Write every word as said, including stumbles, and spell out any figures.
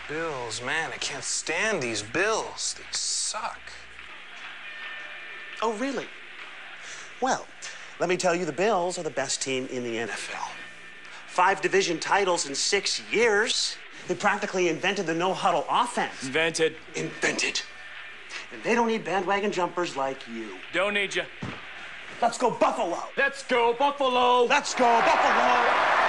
Bills, man, I can't stand these Bills. They suck. Oh, really? Well, let me tell you, the Bills are the best team in the N F L. Five division titles in six years. They practically invented the no-huddle offense. Invented. Invented. And they don't need bandwagon jumpers like you. Don't need you. Let's go Buffalo. Let's go Buffalo. Let's go Buffalo.